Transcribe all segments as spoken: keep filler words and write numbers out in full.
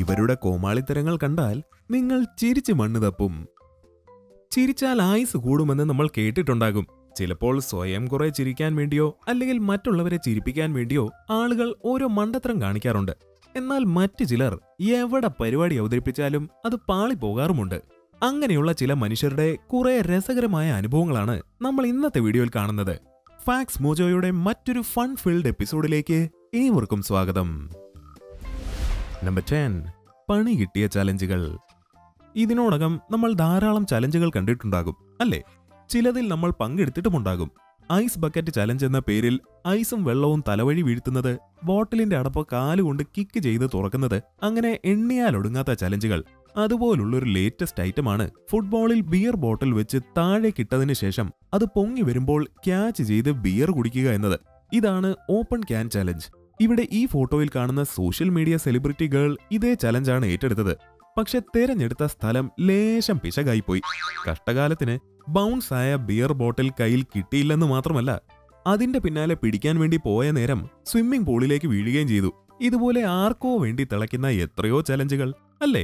ഇവരുടെ കോമാളിത്തരങ്ങൾ കണ്ടാൽ നിങ്ങൾ ചിരിച്ചു മണ്ണ് തപ്പും. ചിരിച്ചാൽ ആയുസ് കൂടുമെന്ന് നമ്മൾ കേട്ടിട്ടുണ്ടാകും. ചിലപ്പോൾ സ്വയം കുറെ ചിരിക്കാൻ വേണ്ടിയോ അല്ലെങ്കിൽ മറ്റുള്ളവരെ ചിരിപ്പിക്കാൻ വേണ്ടിയോ ആളുകൾ ഓരോ മണ്ടത്തരം കാണിക്കാറുണ്ട്. എന്നാൽ മറ്റു ചിലർ എവിടെ പരിപാടി അവതരിപ്പിച്ചാലും അത് പാളിപ്പോകാറുമുണ്ട്. അങ്ങനെയുള്ള ചില മനുഷ്യരുടെ കുറെ രസകരമായ അനുഭവങ്ങളാണ് നമ്മൾ ഇന്നത്തെ വീഡിയോയിൽ കാണുന്നത്. ഫാക്സ് മോജോയുടെ മറ്റൊരു ഫൺ ഫീൽഡ് എപ്പിസോഡിലേക്ക് ഏവർക്കും സ്വാഗതം. നമ്പർ ടെൻ, പണി കിട്ടിയ ചലഞ്ചുകൾ. ഇതിനോടകം നമ്മൾ ധാരാളം ചലഞ്ചുകൾ കണ്ടിട്ടുണ്ടാകും അല്ലേ? ചിലതിൽ നമ്മൾ പങ്കെടുത്തിട്ടുമുണ്ടാകും. ഐസ് ബക്കറ്റ് ചലഞ്ച് എന്ന പേരിൽ ഐസും വെള്ളവും തലവഴി വീഴ്ത്തുന്നത്, ബോട്ടിലിന്റെ അടപ്പ് കാലുകൊണ്ട് കിക്ക് ചെയ്ത് തുറക്കുന്നത്, അങ്ങനെ എണ്ണിയാലൊടുങ്ങാത്ത ചലഞ്ചുകൾ. അതുപോലുള്ളൊരു ലേറ്റസ്റ്റ് ഐറ്റമാണ് ഫുട്ബോളിൽ ബിയർ ബോട്ടിൽ വെച്ച് താഴേക്കിട്ടതിന് ശേഷം അത് പൊങ്ങി വരുമ്പോൾ ക്യാച്ച് ചെയ്ത് ബിയർ കുടിക്കുക എന്നത്. ഇതാണ് ഓപ്പൺ ക്യാൻ ചലഞ്ച്. ഇവിടെ ഈ ഫോട്ടോയിൽ കാണുന്ന സോഷ്യൽ മീഡിയ സെലിബ്രിറ്റി ഗേൾ ഇതേ ചലഞ്ചാണ് ഏറ്റെടുത്തത്. പക്ഷെ തെരഞ്ഞെടുത്ത സ്ഥലം ലേശം പിശകായിപ്പോയി. കഷ്ടകാലത്തിന് ബൗൺസ് ആയ ബിയർ ബോട്ടിൽ കയ്യിൽ കിട്ടിയില്ലെന്ന് മാത്രമല്ല, അതിന്റെ പിന്നാലെ പിടിക്കാൻ വേണ്ടി പോയ നേരം സ്വിമ്മിംഗ് പൂളിലേക്ക് വീഴുകയും ചെയ്തു. ഇതുപോലെ ആർക്കോ വേണ്ടി തിളയ്ക്കുന്ന എത്രയോ ചലഞ്ചുകൾ അല്ലേ?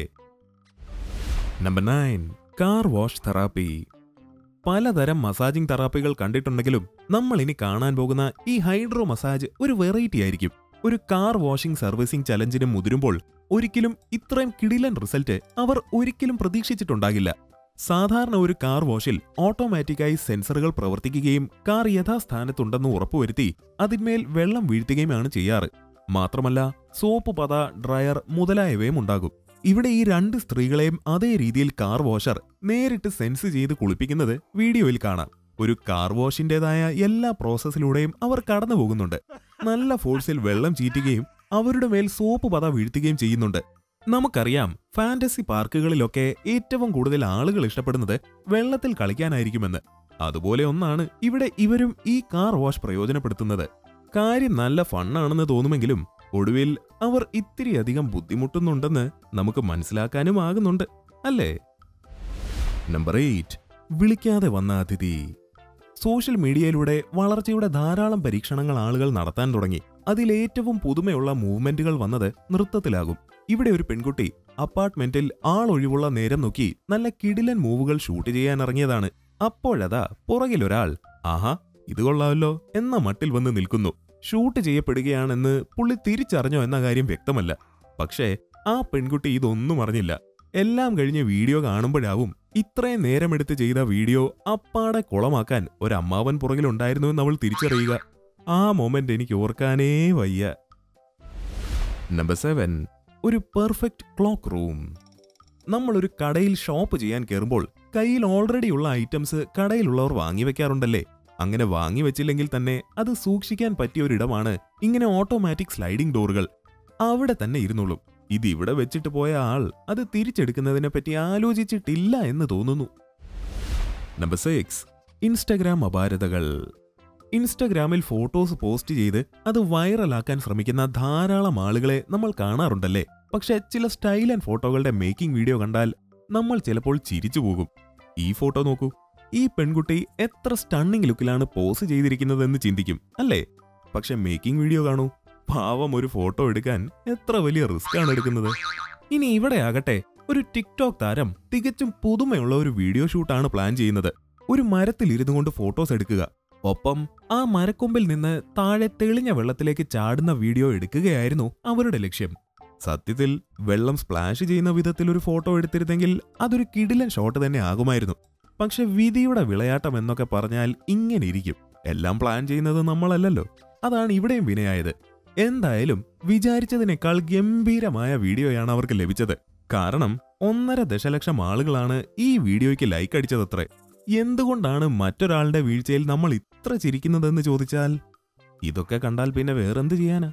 Number nine, car wash therapy. പലതരം മസാജിംഗ് തെറാപ്പികൾ കണ്ടിട്ടുണ്ടെങ്കിലും നമ്മൾ ഇനി കാണാൻ പോകുന്ന ഈ ഹൈഡ്രോ മസാജ് ഒരു വെറൈറ്റി ആയിരിക്കും. ഒരു കാർ വാഷിംഗ് സർവീസിംഗ് ചലഞ്ചിന് മുതിരുമ്പോൾ ഒരിക്കലും ഇത്രയും കിടിലൻ റിസൾട്ട് അവർ ഒരിക്കലും പ്രതീക്ഷിച്ചിട്ടുണ്ടാകില്ല. സാധാരണ ഒരു കാർ വാഷിൽ ഓട്ടോമാറ്റിക്കായി സെൻസറുകൾ പ്രവർത്തിക്കുകയും കാർ യഥാസ്ഥാനത്തുണ്ടെന്ന് ഉറപ്പുവരുത്തി അതിന്മേൽ വെള്ളം വീഴ്ത്തുകയുമാണ് ചെയ്യാറ്. മാത്രമല്ല സോപ്പ് പത, ഡ്രയർ മുതലായവയും ഉണ്ടാകും. ഇവിടെ ഈ രണ്ട് സ്ത്രീകളെയും അതേ രീതിയിൽ കാർ വാഷർ നേരിട്ട് സെൻസ് ചെയ്ത് കുളിപ്പിക്കുന്നത് വീഡിയോയിൽ കാണാം. ഒരു കാർ വാഷിന്റേതായ എല്ലാ പ്രോസസ്സിലൂടെയും അവർ കടന്നു പോകുന്നുണ്ട്. നല്ല ഫോഴ്സിൽ വെള്ളം ചീറ്റുകയും അവരുടെ മേൽ സോപ്പ് പത വീഴ്ത്തുകയും ചെയ്യുന്നുണ്ട്. നമുക്കറിയാം, ഫാന്റസി പാർക്കുകളിലൊക്കെ ഏറ്റവും കൂടുതൽ ആളുകൾ ഇഷ്ടപ്പെടുന്നത് വെള്ളത്തിൽ കളിക്കാനായിരിക്കുമെന്ന്. അതുപോലെ ഒന്നാണ് ഇവിടെ ഇവരും ഈ കാർ വാഷ് പ്രയോജനപ്പെടുത്തുന്നത്. കാര്യം നല്ല ഫണ്ണാണെന്ന് തോന്നുമെങ്കിലും ഒടുവിൽ അവർ ഇത്തിരി അധികം ബുദ്ധിമുട്ടുന്നുണ്ടെന്ന് നമുക്ക് മനസ്സിലാക്കാനും ആകുന്നുണ്ട് അല്ലേ? നമ്പർ എയ്റ്റ്, വിളിക്കാതെ വന്ന അതിഥി. സോഷ്യൽ മീഡിയയിലൂടെ വളർച്ചയുടെ ധാരാളം പരീക്ഷണങ്ങൾ ആളുകൾ നടത്താൻ തുടങ്ങി. അതിലേറ്റവും പുതുമയുള്ള മൂവ്മെന്റുകൾ വന്നത് നൃത്തത്തിലാകും. ഇവിടെ ഒരു പെൺകുട്ടി അപ്പാർട്ട്മെന്റിൽ ആളൊഴിവുള്ള നേരം നോക്കി നല്ല കിടിലൻ മൂവുകൾ ഷൂട്ട് ചെയ്യാൻ ഇറങ്ങിയതാണ്. അപ്പോഴതാ പുറകിലൊരാൾ ആഹാ ഇത് കൊള്ളാമല്ലോ എന്ന മട്ടിൽ വന്ന് നിൽക്കുന്നു. ഷൂട്ട് ചെയ്യപ്പെടുകയാണെന്ന് പുള്ളി തിരിച്ചറിഞ്ഞോ എന്ന കാര്യം വ്യക്തമല്ല. പക്ഷേ ആ പെൺകുട്ടി ഇതൊന്നും അറിഞ്ഞില്ല. എല്ലാം കഴിഞ്ഞ് വീഡിയോ കാണുമ്പോഴാവും ഇത്രയും നേരമെടുത്ത് ചെയ്ത വീഡിയോ അപ്പാടെ കുളമാക്കാൻ ഒരമ്മാവൻ പുറകിലുണ്ടായിരുന്നു എന്ന് അവൾ തിരിച്ചറിയുക. ആ മൊമെന്റ് എനിക്ക് ഓർക്കാനേ വയ്യ. നമ്പർ സെവൻ, ഒരു പെർഫെക്റ്റ് ക്ലോക്ക് റൂം. നമ്മളൊരു കടയിൽ ഷോപ്പ് ചെയ്യാൻ കയറുമ്പോൾ കയ്യിൽ ഓൾറെഡി ഉള്ള ഐറ്റംസ് കടയിലുള്ളവർ വാങ്ങിവെക്കാറുണ്ടല്ലേ? അങ്ങനെ വാങ്ങിവെച്ചില്ലെങ്കിൽ തന്നെ അത് സൂക്ഷിക്കാൻ പറ്റിയ ഒരിടമാണ് ഇങ്ങനെ ഓട്ടോമാറ്റിക് സ്ലൈഡിംഗ് ഡോറുകൾ. അവിടെ തന്നെ ഇരുന്നോളും. ഇതിവിടെ വെച്ചിട്ട് പോയ ആൾ അത് തിരിച്ചെടുക്കുന്നതിനെ പറ്റി ആലോചിച്ചിട്ടില്ല എന്ന് തോന്നുന്നു. നമ്പർ സിക്സ്, ഇൻസ്റ്റഗ്രാം അപാരതകൾ. ഇൻസ്റ്റഗ്രാമിൽ ഫോട്ടോസ് പോസ്റ്റ് ചെയ്ത് അത് വൈറലാക്കാൻ ശ്രമിക്കുന്ന ധാരാളം ആളുകളെ നമ്മൾ കാണാറുണ്ടല്ലേ? പക്ഷെ ചില സ്റ്റൈൽ ആൻഡ് ഫോട്ടോകളുടെ മേക്കിംഗ് വീഡിയോ കണ്ടാൽ നമ്മൾ ചിലപ്പോൾ ചിരിച്ചു പോകും. ഈ ഫോട്ടോ നോക്കൂ, ഈ പെൺകുട്ടി എത്ര സ്റ്റണ്ണിംഗ് ലുക്കിലാണ് പോസ് ചെയ്തിരിക്കുന്നതെന്ന് ചിന്തിക്കും അല്ലേ? പക്ഷെ മേക്കിംഗ് വീഡിയോ കാണൂ, പാവം ഒരു ഫോട്ടോ എടുക്കാൻ എത്ര വലിയ റിസ്ക് ആണ് എടുക്കുന്നത്. ഇനി ഇവിടെ ആകട്ടെ, ഒരു ടിക്ടോക്ക് താരം തികച്ചും പുതുമയുള്ള ഒരു വീഡിയോ ഷൂട്ടാണ് പ്ലാൻ ചെയ്യുന്നത്. ഒരു മരത്തിൽ ഇരുന്നു കൊണ്ട് ഫോട്ടോസ് എടുക്കുക, ഒപ്പം ആ മരക്കൊമ്പിൽ നിന്ന് താഴെ തെളിഞ്ഞ വെള്ളത്തിലേക്ക് ചാടുന്ന വീഡിയോ എടുക്കുകയായിരുന്നു അവരുടെ ലക്ഷ്യം. സത്യത്തിൽ വെള്ളം സ്പ്ലാഷ് ചെയ്യുന്ന വിധത്തിൽ ഒരു ഫോട്ടോ എടുത്തിരുന്നെങ്കിൽ അതൊരു കിടിലൻ ഷോട്ട് തന്നെ ആകുമായിരുന്നു. പക്ഷെ വിധിയുടെ വിളയാട്ടം എന്നൊക്കെ പറഞ്ഞാൽ ഇങ്ങനെ ഇരിക്കും. എല്ലാം പ്ലാൻ ചെയ്യുന്നത് നമ്മളല്ലല്ലോ. അതാണ് ഇവിടെയും വിനയായത്. എന്തായാലും വിചാരിച്ചതിനേക്കാൾ ഗംഭീരമായ വീഡിയോയാണ് അവർക്ക് ലഭിച്ചത്. കാരണം ഒന്നര ദശലക്ഷം ആളുകളാണ് ഈ വീഡിയോയ്ക്ക് ലൈക്ക് അടിച്ചതത്രേ. എന്തുകൊണ്ടാണ് മറ്റൊരാളുടെ വീഴ്ചയിൽ നമ്മൾ ഇത്ര ചിരിക്കുന്നതെന്ന് ചോദിച്ചാൽ ഇതൊക്കെ കണ്ടാൽ പിന്നെ വേറെന്ത് ചെയ്യാനാ?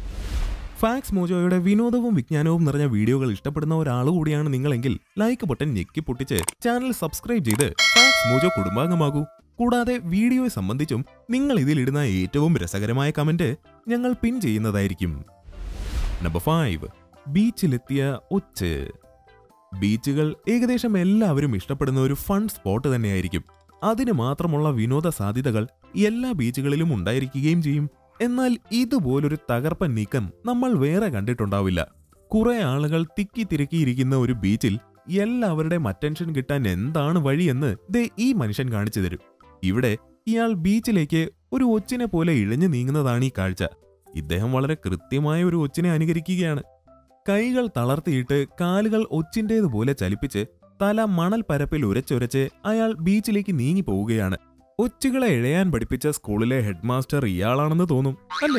ഫാക്സ് മോജോയുടെ വിനോദവും വിജ്ഞാനവും നിറഞ്ഞ വീഡിയോകൾ ഇഷ്ടപ്പെടുന്ന ഒരാൾ കൂടിയാണ് നിങ്ങളെങ്കിൽ ലൈക്ക് ബട്ടൺ ഞെക്കി പൊട്ടിച്ച് ചാനൽ സബ്സ്ക്രൈബ് ചെയ്ത് ഫാക്സ് മോജോ കുടുംബാംഗമാകൂ. കൂടാതെ വീഡിയോയെ സംബന്ധിച്ചും നിങ്ങൾ ഇതിലിടുന്ന ഏറ്റവും രസകരമായ കമന്റ് ഞങ്ങൾ പിൻ ചെയ്യുന്നതായിരിക്കും. നമ്പർ ഫൈവ്, ബീച്ചിലെത്തിയ ഒച്ച്. ബീച്ചുകൾ ഏകദേശം എല്ലാവരും ഇഷ്ടപ്പെടുന്ന ഒരു ഫൺ സ്പോട്ട് തന്നെയായിരിക്കും. അതിന് മാത്രമുള്ള വിനോദ സാധ്യതകൾ എല്ലാ ബീച്ചുകളിലും ഉണ്ടായിരിക്കുകയും ചെയ്യും. എന്നാൽ ഇതുപോലൊരു തകർപ്പൻ നീക്കം നമ്മൾ വേറെ കണ്ടിട്ടുണ്ടാവില്ല. കുറെ ആളുകൾ തിക്കി തിരക്കിയിരിക്കുന്ന ഒരു ബീച്ചിൽ എല്ലാവരുടെയും അറ്റൻഷൻ കിട്ടാൻ എന്താണ് വഴിയെന്ന് ദേ ഈ മനുഷ്യൻ കാണിച്ചു തരും. ഇവിടെ ഇയാൾ ബീച്ചിലേക്ക് ഒരു ഒച്ചിനെ പോലെ ഇഴഞ്ഞു നീങ്ങുന്നതാണ് ഈ കാഴ്ച. ഇദ്ദേഹം വളരെ കൃത്യമായ ഒരു ഒച്ചിനെ അനുകരിക്കുകയാണ്. കൈകൾ തളർത്തിയിട്ട് കാലുകൾ ഒച്ചിൻ്റേതുപോലെ ചലിപ്പിച്ച് തല മണൽ പരപ്പിൽ ഉരച്ചുരച്ച് അയാൾ ബീച്ചിലേക്ക് നീങ്ങി പോവുകയാണ്. ഒച്ചുകളെ ഇഴയാൻ പഠിപ്പിച്ച സ്കൂളിലെ ഹെഡ് മാസ്റ്റർ ഇയാളാണെന്ന് തോന്നും, അല്ലേ?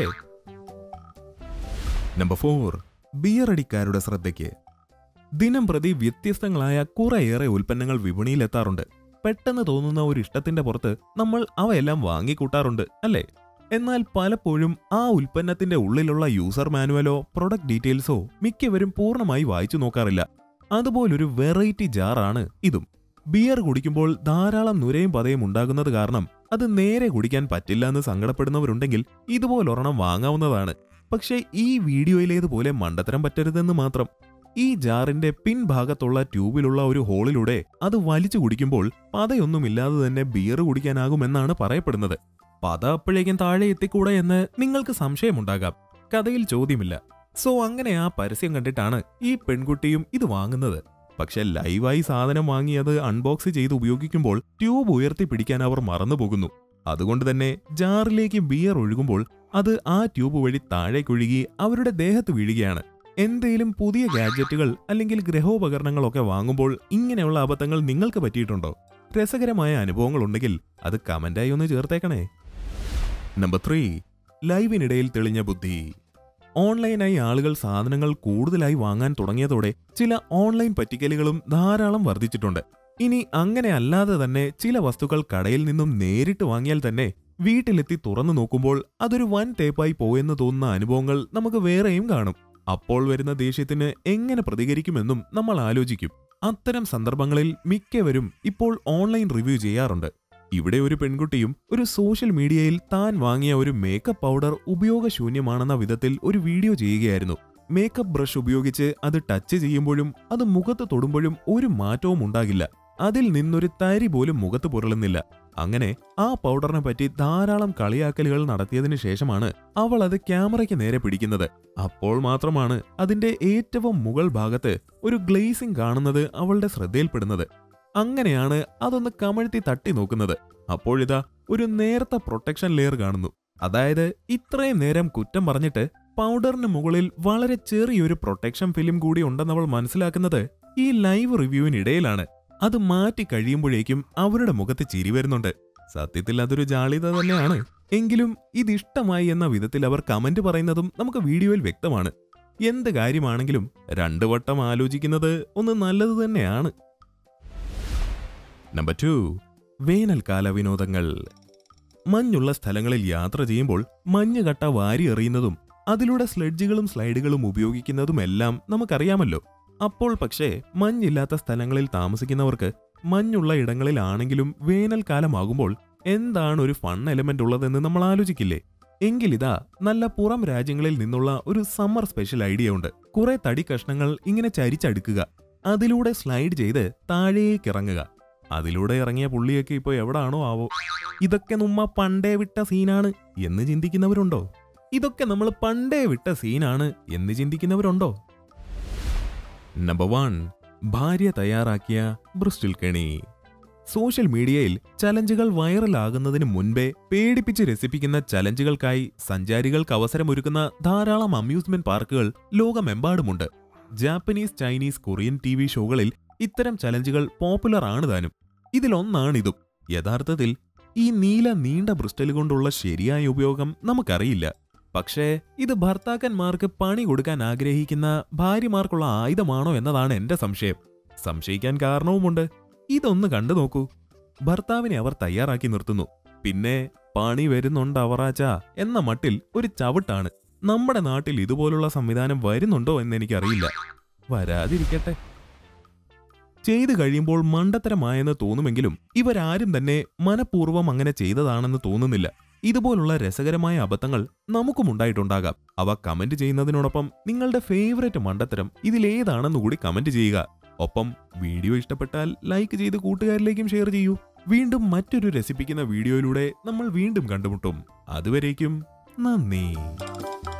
നമ്പർ ഫോർ, ബിയറടിക്കാരുടെ ശ്രദ്ധയ്ക്ക്. ദിനം പ്രതി വ്യത്യസ്തങ്ങളായ കുറേയേറെ ഉൽപ്പന്നങ്ങൾ വിപണിയിലെത്താറുണ്ട്. പെട്ടെന്ന് തോന്നുന്ന ഒരു ഇഷ്ടത്തിന്റെ പുറത്ത് നമ്മൾ അവയെല്ലാം വാങ്ങിക്കൂട്ടാറുണ്ട്, അല്ലേ? എന്നാൽ പലപ്പോഴും ആ ഉൽപ്പന്നത്തിന്റെ ഉള്ളിലുള്ള യൂസർ മാനുവലോ പ്രൊഡക്റ്റ് ഡീറ്റെയിൽസോ മിക്കവരും പൂർണ്ണമായി വായിച്ചു നോക്കാറില്ല. അതുപോലൊരു വെറൈറ്റി ജാറാണ് ഇതും. ബിയർ കുടിക്കുമ്പോൾ ധാരാളം നുരയും പതയും ഉണ്ടാകുന്നത് കാരണം അത് നേരെ കുടിക്കാൻ പറ്റില്ല എന്ന് സങ്കടപ്പെടുന്നവരുണ്ടെങ്കിൽ ഇതുപോലൊരെണ്ണം വാങ്ങാവുന്നതാണ്. പക്ഷേ ഈ വീഡിയോയിലേതുപോലെ മണ്ടത്തരം പറ്റരുതെന്ന് മാത്രം. ഈ ജാറിന്റെ പിൻഭാഗത്തുള്ള ട്യൂബിലുള്ള ഒരു ഹോളിലൂടെ അത് വലിച്ചു കുടിക്കുമ്പോൾ പതയൊന്നുമില്ലാതെ തന്നെ ബിയർ കുടിക്കാനാകുമെന്നാണ് പറയപ്പെടുന്നത്. പത അപ്പോഴേക്കും താഴെ എത്തിക്കൂടെ എന്ന് നിങ്ങൾക്ക് സംശയമുണ്ടാകാം. കഥയിൽ ചോദ്യമില്ല. സോ അങ്ങനെ ആ പരസ്യം കണ്ടിട്ടാണ് ഈ പെൺകുട്ടിയും ഇത് വാങ്ങുന്നത്. പക്ഷെ ലൈവായി സാധനം വാങ്ങി അത് അൺബോക്സ് ചെയ്ത് ഉപയോഗിക്കുമ്പോൾ ട്യൂബ് ഉയർത്തി പിടിക്കാൻ അവർ മറന്നുപോകുന്നു. അതുകൊണ്ട് തന്നെ ജാറിലേക്ക് ബിയർ ഒഴുകുമ്പോൾ അത് ആ ട്യൂബ് വഴി താഴേക്കൊഴുകി അവരുടെ ദേഹത്ത് വീഴുകയാണ്. എന്തേലും പുതിയ ഗാഡ്ജറ്റുകൾ അല്ലെങ്കിൽ ഗ്രഹോപകരണങ്ങളൊക്കെ വാങ്ങുമ്പോൾ ഇങ്ങനെയുള്ള അബദ്ധങ്ങൾ നിങ്ങൾക്ക് പറ്റിയിട്ടുണ്ടോ? രസകരമായ അനുഭവങ്ങളുണ്ടെങ്കിൽ അത് കമന്റായി ഒന്ന് ചേർത്തേക്കണേ. നമ്പർ ത്രീ, ലൈവിനിടയിൽ തെളിഞ്ഞ ബുദ്ധി. ഓൺലൈനായി ആളുകൾ സാധനങ്ങൾ കൂടുതലായി വാങ്ങാൻ തുടങ്ങിയതോടെ ചില ഓൺലൈൻ പറ്റിക്കലുകളും ധാരാളം വർദ്ധിച്ചിട്ടുണ്ട്. ഇനി അങ്ങനെ അല്ലാതെ തന്നെ ചില വസ്തുക്കൾ കടയിൽ നിന്നും നേരിട്ട് വാങ്ങിയാൽ തന്നെ വീട്ടിലെത്തി തുറന്നു നോക്കുമ്പോൾ അതൊരു വൻ തേപ്പായി പോയെന്ന് തോന്നുന്ന അനുഭവങ്ങൾ നമുക്ക് വേറെയും കാണും. അപ്പോൾ വരുന്ന ദേഷ്യത്തിന് എങ്ങനെ പ്രതികരിക്കുമെന്നും നമ്മൾ ആലോചിക്കും. അത്തരം സന്ദർഭങ്ങളിൽ മിക്കവരും ഇപ്പോൾ ഓൺലൈൻ റിവ്യൂ ചെയ്യാറുണ്ട്. ഇവിടെ ഒരു പെൺകുട്ടിയും ഒരു സോഷ്യൽ മീഡിയയിൽ താൻ വാങ്ങിയ ഒരു മേക്കപ്പ് പൗഡർ ഉപയോഗശൂന്യമാണെന്ന വിധത്തിൽ ഒരു വീഡിയോ ചെയ്യുകയായിരുന്നു. മേക്കപ്പ് ബ്രഷ് ഉപയോഗിച്ച് അത് ടച്ച് ചെയ്യുമ്പോഴും അത് മുഖത്ത് തൊടുമ്പോഴും ഒരു മാറ്റവും ഉണ്ടാകില്ല. അതിൽ നിന്നൊരു തരി പോലും മുഖത്ത് പുരളുന്നില്ല. അങ്ങനെ ആ പൗഡറിനെ പറ്റി ധാരാളം കളിയാക്കലുകൾ നടത്തിയതിനു ശേഷമാണ് അവൾ അത് ക്യാമറയ്ക്ക് നേരെ പിടിക്കുന്നത്. അപ്പോൾ മാത്രമാണ് അതിന്റെ ഏറ്റവും മുകൾ ഭാഗത്ത് ഒരു ഗ്ലേസിംഗ് കാണുന്നത് അവളുടെ ശ്രദ്ധയിൽപ്പെടുന്നത്. അങ്ങനെയാണ് അതൊന്ന് കമഴ്ത്തി തട്ടി നോക്കുന്നത്. അപ്പോഴിതാ ഒരു നേർത്ത പ്രൊട്ടക്ഷൻ ലെയർ കാണുന്നു. അതായത് ഇത്രയും നേരം കുറ്റം പറഞ്ഞിട്ട് പൗഡറിന് മുകളിൽ വളരെ ചെറിയൊരു പ്രൊട്ടക്ഷൻ ഫിലിം കൂടി ഉണ്ടെന്നവൾ മനസ്സിലാക്കുന്നത് ഈ ലൈവ് റിവ്യൂവിനിടയിലാണ്. അത് മാറ്റി കഴിയുമ്പോഴേക്കും അവരുടെ മുഖത്ത് ചിരി വരുന്നുണ്ട്. സത്യത്തിൽ അതൊരു ജാളിത തന്നെയാണ്. എങ്കിലും ഇതിഷ്ടമായി എന്ന വിധത്തിൽ അവർ കമന്റ് പറയുന്നതും നമുക്ക് വീഡിയോയിൽ വ്യക്തമാണ്. എന്ത് കാര്യമാണെങ്കിലും രണ്ടു വട്ടം ആലോചിക്കുന്നത് ഒന്ന് നല്ലത് തന്നെയാണ്. നമ്പർ ടു, വേനൽക്കാല വിനോദങ്ങൾ. മഞ്ഞുള്ള സ്ഥലങ്ങളിൽ യാത്ര ചെയ്യുമ്പോൾ മഞ്ഞുകട്ട വാരി എറിയുന്നതും അതിലൂടെ സ്ലെഡ്ജുകളും സ്ലൈഡുകളും ഉപയോഗിക്കുന്നതുമെല്ലാം നമുക്കറിയാമല്ലോ. അപ്പോൾ പക്ഷേ മഞ്ഞില്ലാത്ത സ്ഥലങ്ങളിൽ താമസിക്കുന്നവർക്ക് മഞ്ഞുള്ള ഇടങ്ങളിലാണെങ്കിലും വേനൽക്കാലമാകുമ്പോൾ എന്താണ് ഒരു ഫൺ എലമെന്റ് ഉള്ളതെന്ന് നമ്മൾ ആലോചിക്കില്ലേ? എങ്കിലിതാ നല്ല പുറം രാജ്യങ്ങളിൽ നിന്നുള്ള ഒരു സമ്മർ സ്പെഷ്യൽ ഐഡിയ ഉണ്ട്. കുറെ തടി കഷ്ണങ്ങൾ ഇങ്ങനെ ചരിച്ചടുക്കുക, അതിലൂടെ സ്ലൈഡ് ചെയ്ത് താഴേക്കിറങ്ങുക. അതിലൂടെ ഇറങ്ങിയ പുള്ളിയൊക്കെ ഇപ്പൊ എവിടാണോ ആവോ. ഇതൊക്കെ നമ്മ പണ്ടേ വിട്ട സീനാണ് എന്ന് ചിന്തിക്കുന്നവരുണ്ടോ? ഇതൊക്കെ നമ്മൾ പണ്ടേ വിട്ട സീനാണ് എന്ന് ചിന്തിക്കുന്നവരുണ്ടോ? നമ്പർ വൺ, ഭാര്യ തയ്യാറാക്കിയ ബ്രിസ്റ്റിൽ കെണി. സോഷ്യൽ മീഡിയയിൽ ചലഞ്ചുകൾ വൈറലാകുന്നതിന് മുൻപേ പേടിപ്പിച്ച് രസിപ്പിക്കുന്ന ചലഞ്ചുകൾക്കായി സഞ്ചാരികൾക്ക് അവസരമൊരുക്കുന്ന ധാരാളം അമ്യൂസ്മെന്റ് പാർക്കുകൾ ലോകമെമ്പാടുമുണ്ട്. Japanese, Chinese, Korean T V ഷോകളിൽ ഇത്തരം ചലഞ്ചുകൾ പോപ്പുലർ ആണ് താനും. ഇതിലൊന്നാണിതും. യഥാർത്ഥത്തിൽ ഈ നീല നീണ്ട ബ്രിസ്റ്റൽ കൊണ്ടുള്ള ശരിയായ ഉപയോഗം നമുക്കറിയില്ല. പക്ഷേ ഇത് ഭർത്താക്കന്മാർക്ക് പണി കൊടുക്കാൻ ആഗ്രഹിക്കുന്ന ഭാര്യമാർക്കുള്ള ആയുധമാണോ എന്നതാണ് എന്റെ സംശയം. സംശയിക്കാൻ കാരണവുമുണ്ട്. ഇതൊന്ന് കണ്ടു നോക്കൂ. ഭർത്താവിനെ അവർ തയ്യാറാക്കി നിർത്തുന്നു. പിന്നെ പണി വരുന്നുണ്ടവറാച്ച എന്ന മട്ടിൽ ഒരു ചവിട്ടാണ്. നമ്മുടെ നാട്ടിൽ ഇതുപോലുള്ള സംവിധാനം വരുന്നുണ്ടോ എന്നെനിക്കറിയില്ല. വരാതിരിക്കട്ടെ. ചെയ്തു കഴിയുമ്പോൾ മണ്ടത്തരമായെന്ന് തോന്നുമെങ്കിലും ഇവരാരും തന്നെ മനഃപൂർവ്വം അങ്ങനെ ചെയ്തതാണെന്ന് തോന്നുന്നില്ല. ഇതുപോലുള്ള രസകരമായ അബദ്ധങ്ങൾ നമുക്കുമുണ്ടായിട്ടുണ്ടാകാം. അവ കമന്റ് ചെയ്യുന്നതിനോടൊപ്പം നിങ്ങളുടെ ഫേവറേറ്റ് മണ്ടത്തരം ഇതിലേതാണെന്ന് കൂടി കമന്റ് ചെയ്യുക. ഒപ്പം വീഡിയോ ഇഷ്ടപ്പെട്ടാൽ ലൈക്ക് ചെയ്ത് കൂട്ടുകാരിലേക്കും ഷെയർ ചെയ്യൂ. വീണ്ടും മറ്റൊരു രസിപ്പിക്കുന്ന വീഡിയോയിലൂടെ നമ്മൾ വീണ്ടും കണ്ടുമുട്ടും. അതുവരേക്കും നന്ദി.